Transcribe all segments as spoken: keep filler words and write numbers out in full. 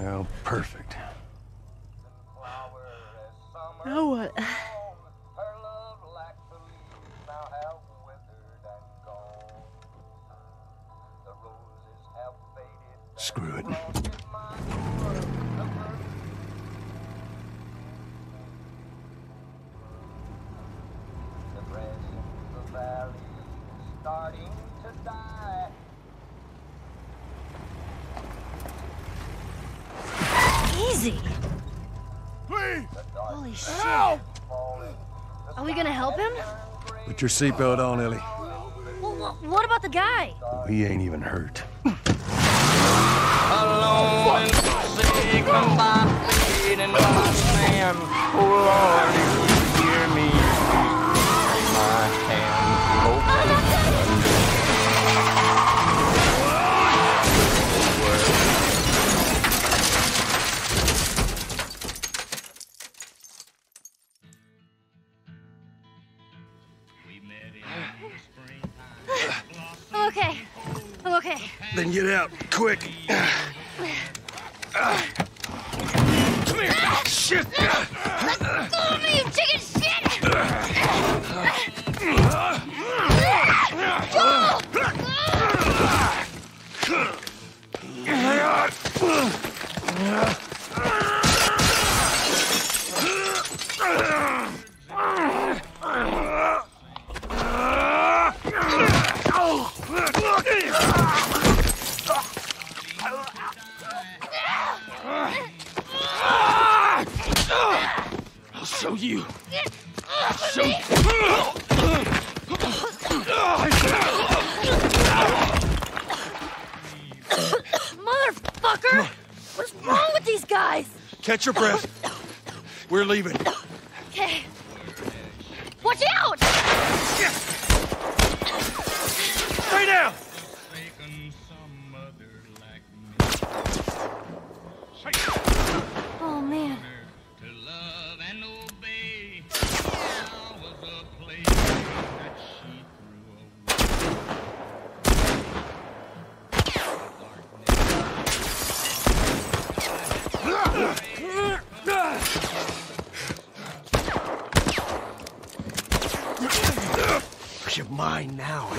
Well, perfect. Now what? Screw it. Easy. Please! Holy shit. Help! Are we gonna help him? Put your seatbelt on, Ellie. Well, wh- what about the guy? He ain't even hurt. Alone and forsaken by fate and by man. Oh Lord, if you hear me, please take my hand. Hope I'm okay. I'm okay. Then get out, quick. Come here. Shit! Let go of me, you chicken shit! I'll show you. I'll show you. Motherfucker! What's wrong with these guys? Catch your breath. We're leaving. Okay. Watch out! Stay down! Oh, man. to love and obey. Now was a place that she threw You're mine now.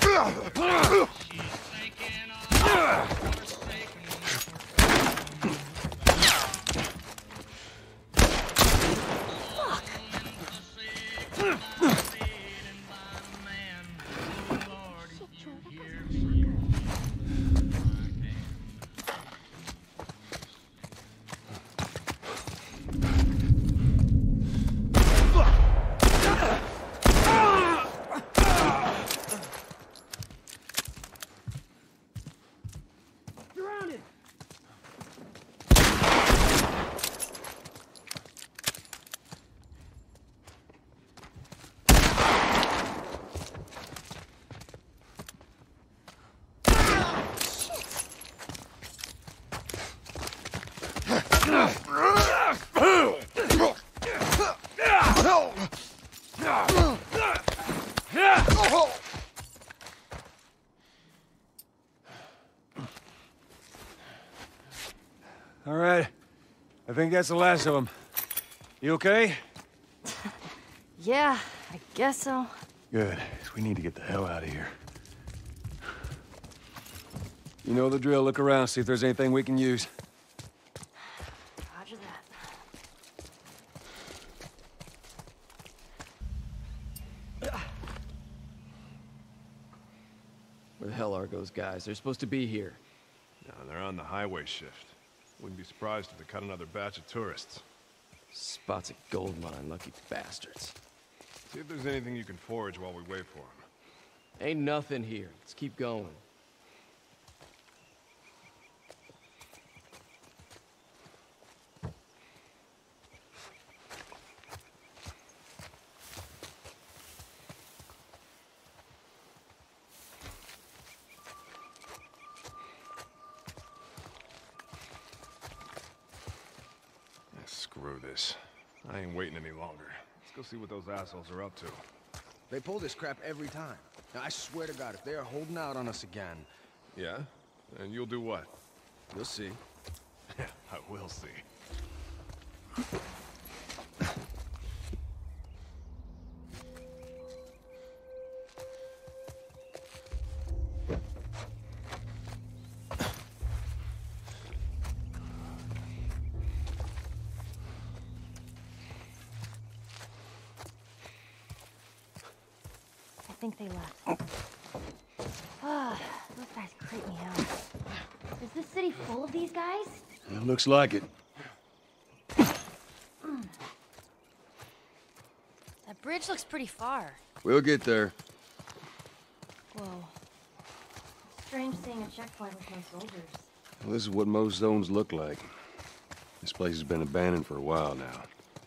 All right. I think that's the last of them. You okay? Yeah, I guess so. Good. We need to get the hell out of here. You know the drill. Look around, see if there's anything we can use. Roger that. Where the hell are those guys? They're supposed to be here. No, they're on the highway shift. Wouldn't be surprised if they cut another batch of tourists. Spots a gold mine, lucky bastards. See if there's anything you can forage while we wait for them. Ain't nothing here. Let's keep going. Screw this. I ain't waiting any longer. Let's go see what those assholes are up to. They pull this crap every time. Now, I swear to God, if they are holding out on us again... Yeah? And you'll do what? You'll see. Yeah, I will see. I think they left. Ah, those guys creep me out. Is this city full of these guys? It looks like it. That bridge looks pretty far. We'll get there. Whoa. Strange seeing a checkpoint with no soldiers. Well, this is what most zones look like. This place has been abandoned for a while now.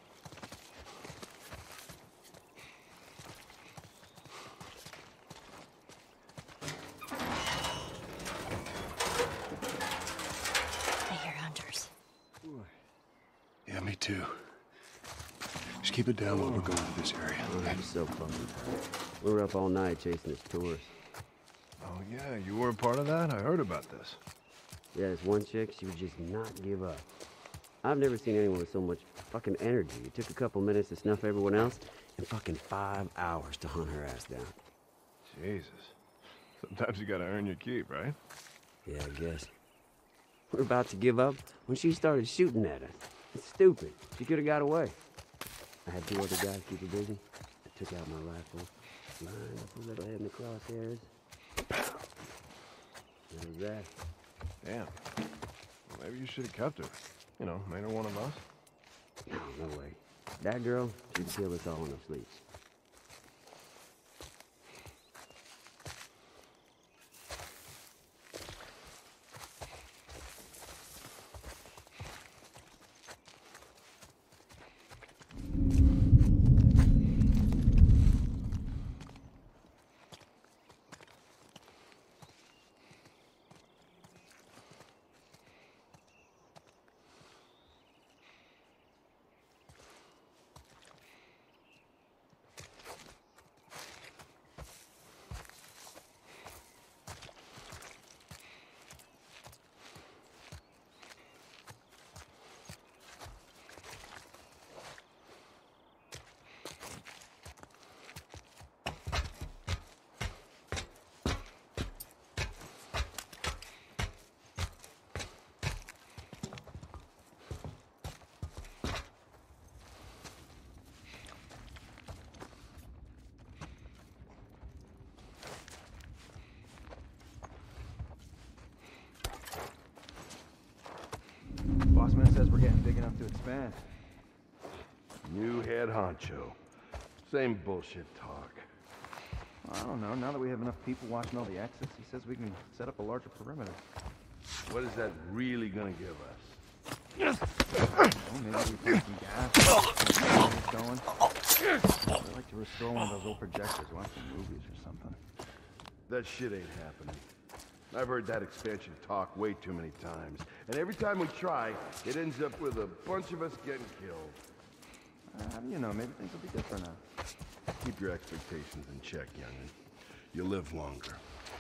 I hear hunters. Yeah, me too. Just keep it down while we're going to this area. I'm so fucking tired. We were up all night chasing this tourist. Oh yeah, you were a part of that? I heard about this. Yeah, this one chick, she would just not give up. I've never seen anyone with so much fucking energy. It took a couple minutes to snuff everyone else, and fucking five hours to hunt her ass down. Jesus. Sometimes you gotta earn your keep, right? Yeah, I guess. We were about to give up when she started shooting at us. It's stupid. She could have got away. I had two other guys keep her busy. I took out my rifle, lined up a little head in the crosshairs. That was that. Damn. Well, maybe you should have kept her. You know, made her one of us. No, no way. That girl, she'd kill us all in her sleeps. Bossman says we're getting big enough to expand. New head honcho. Same bullshit talk. I don't know. Now that we have enough people watching all the exits, he says we can set up a larger perimeter. What is that really gonna give us? Well, maybe we put some gas, get going. I'd like to restore one of those old projectors, watch some movies or something. That shit ain't happening. I've heard that expansion talk way too many times. And every time we try, it ends up with a bunch of us getting killed. Uh, how do you know? Maybe things will be different now. Keep your expectations in check, young'un. You'll live longer.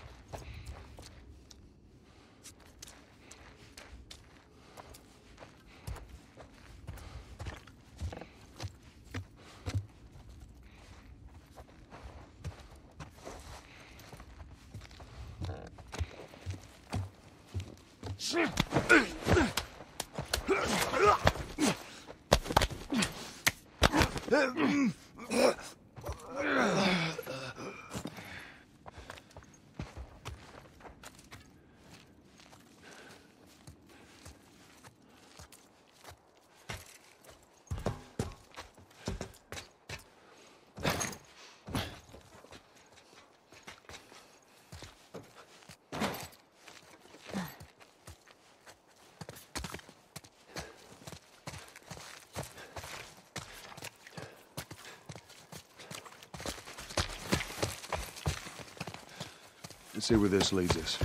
Let's see where this leads us.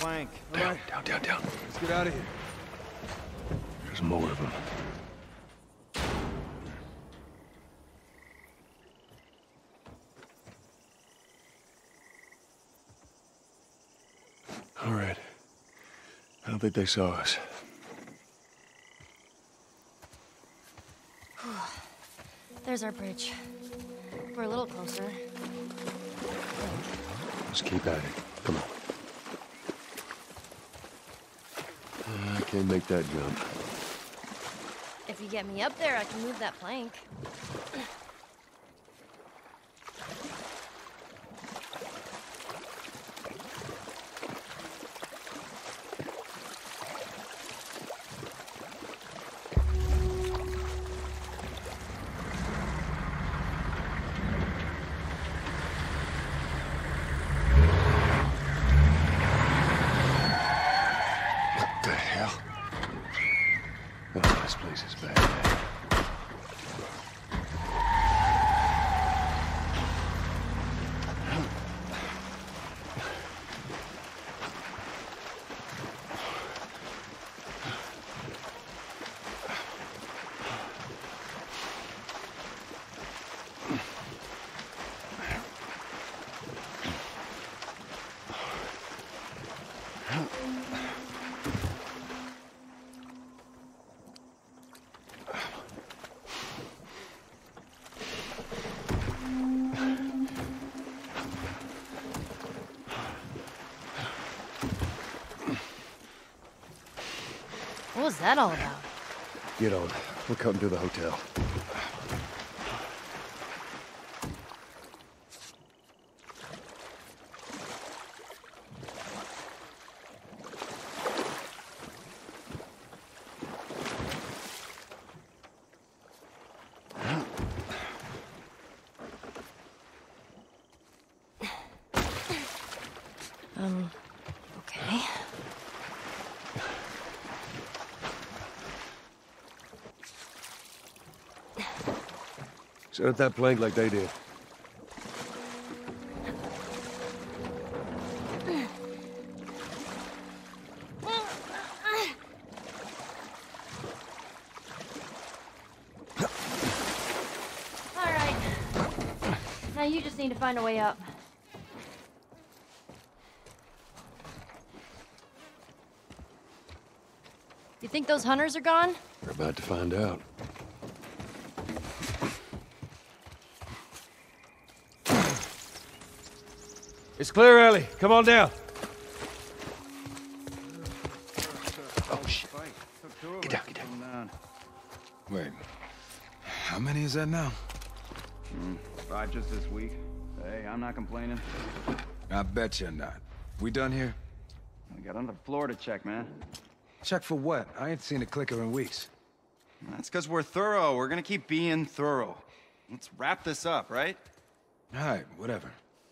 plank. Down, down, down, down. Let's get out of here. There's more of them. All right. I don't think they saw us. There's our bridge. We're a little closer. Let's keep at it. Come on. Uh, I can't make that jump. If you get me up there, I can move that plank. What the hell? Oh, this place is bad. What was that all about? Get on. We're cutting to the hotel. Um, okay. Set up that plank like they did. All right. Now you just need to find a way up. You think those hunters are gone? We're about to find out. It's clear, Ellie. Come on down. Oh, shit. Get down, get down. down. Wait. How many is that now? Mm, five just this week. Hey, I'm not complaining. I bet you're not. We done here? We got another floor to check, man. Check for what? I ain't seen a clicker in weeks. That's because we're thorough. We're gonna keep being thorough. Let's wrap this up, right? All right, whatever.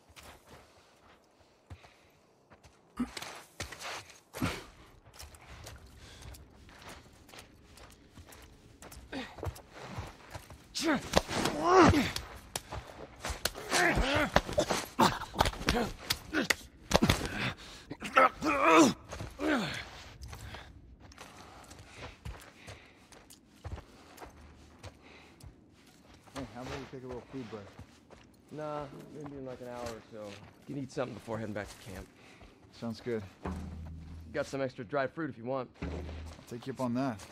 Hey, how about we take a little food break? Nah, maybe in like an hour or so. You need something before heading back to camp. Sounds good. Got some extra dried fruit if you want. I'll take you up on that.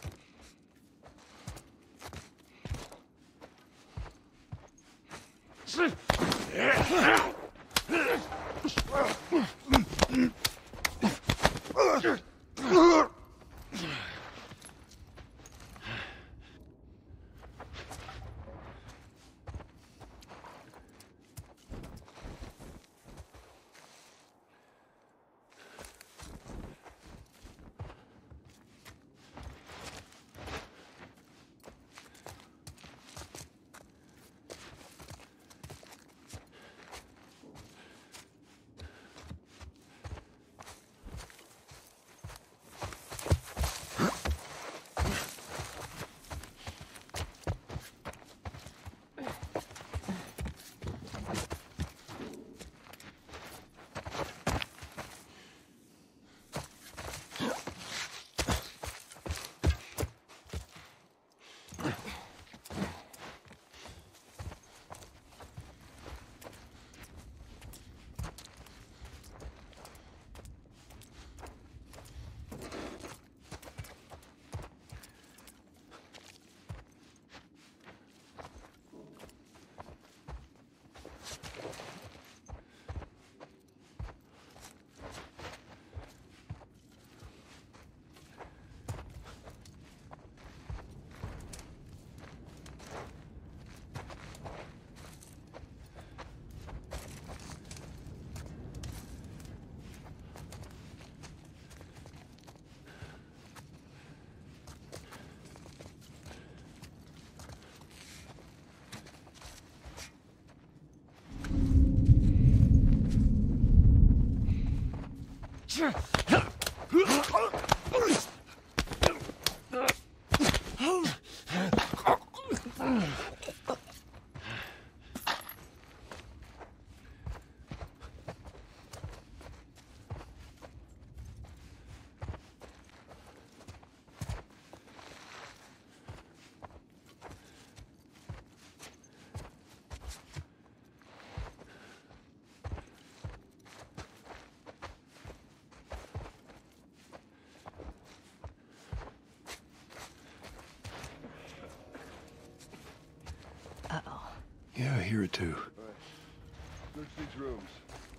Uh-oh. Yeah, I hear it too. Search these rooms.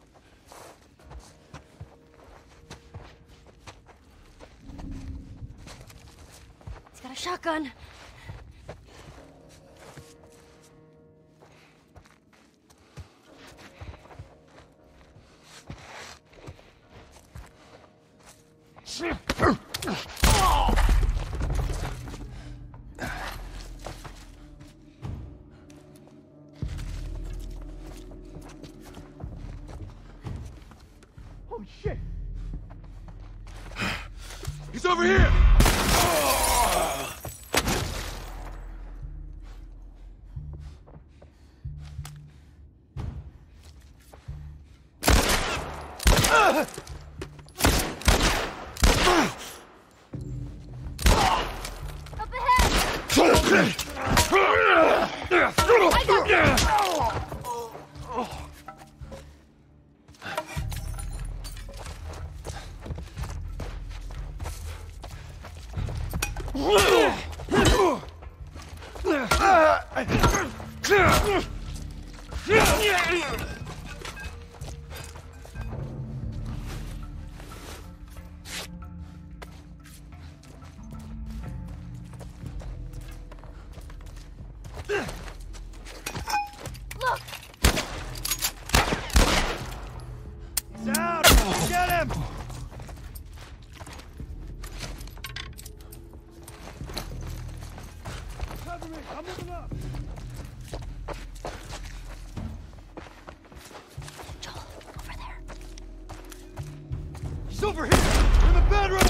He's got a shotgun. Holy shit! He's over here! Up ahead! I got Look! He's out! Get him! Cover me! I'm moving up! Joel, over there. He's over here! In the bedroom!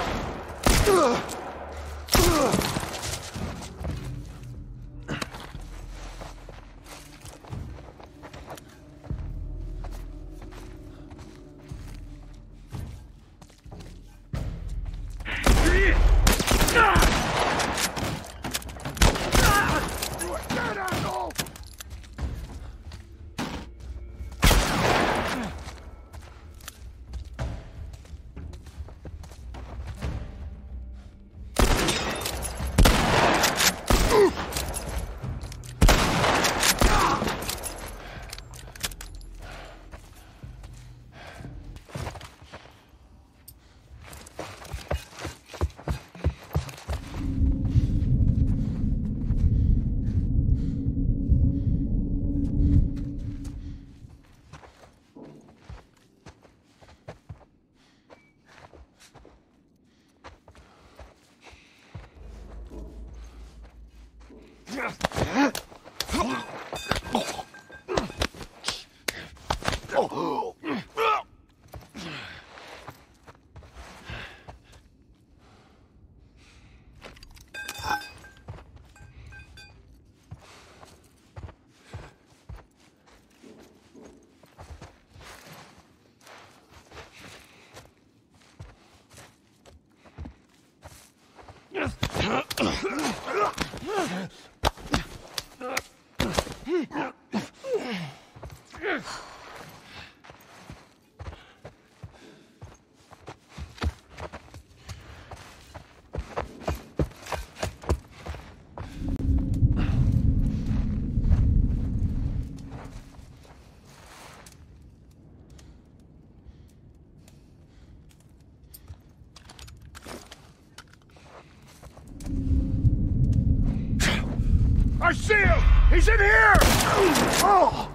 I see him! He's in here! Oh!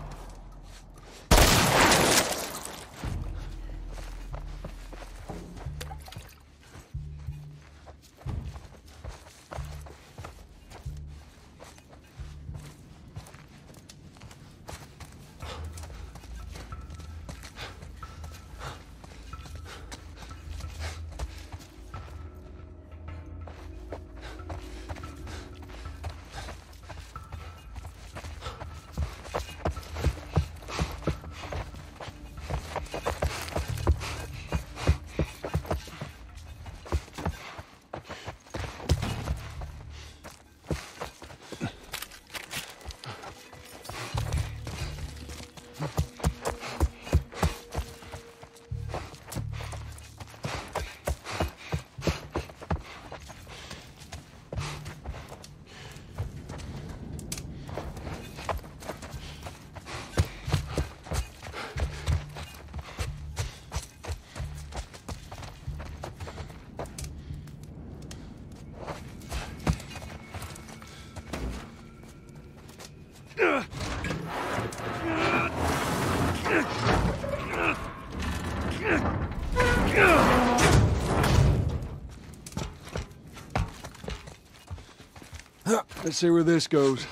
Let's see where this goes.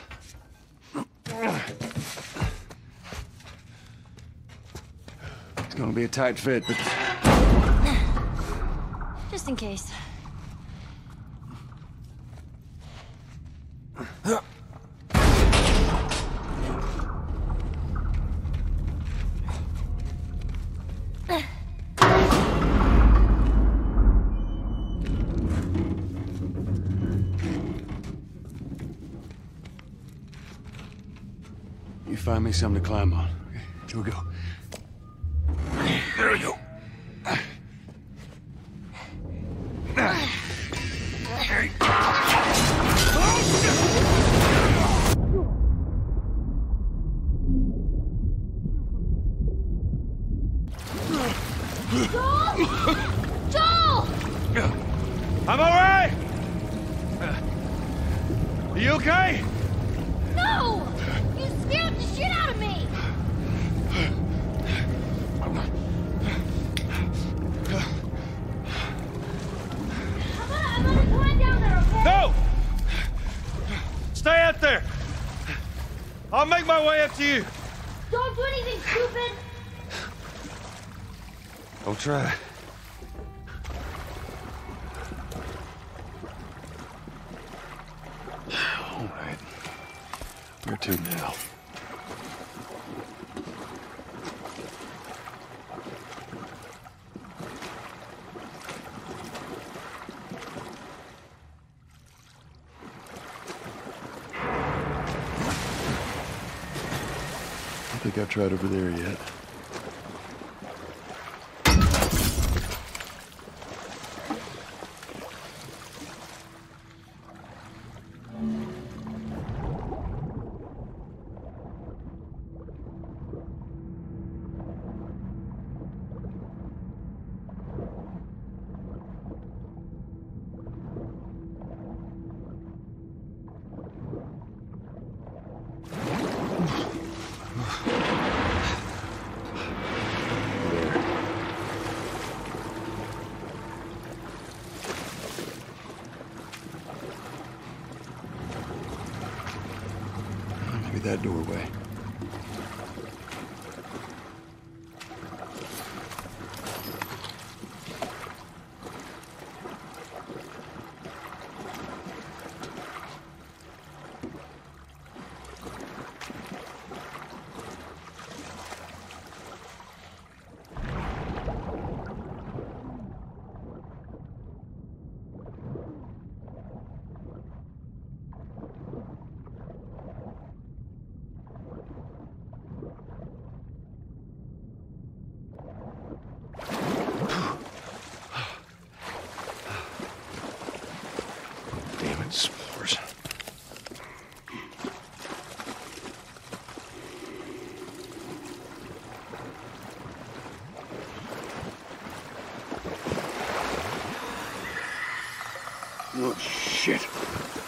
It's gonna be a tight fit, but... Just in case. You find me something to climb on. Okay, here we go. There we go. Joel! Joel! I'm all right! Are you okay? No! You scared the shit out of me! I'm gonna, I'm gonna climb down there, okay? No! Stay up there! I'll make my way up to you. Don't do anything stupid! I'll try. All right. Where to now? I don't think I've tried over there yet. Maybe that doorway. Damn it, spores. Oh, shit.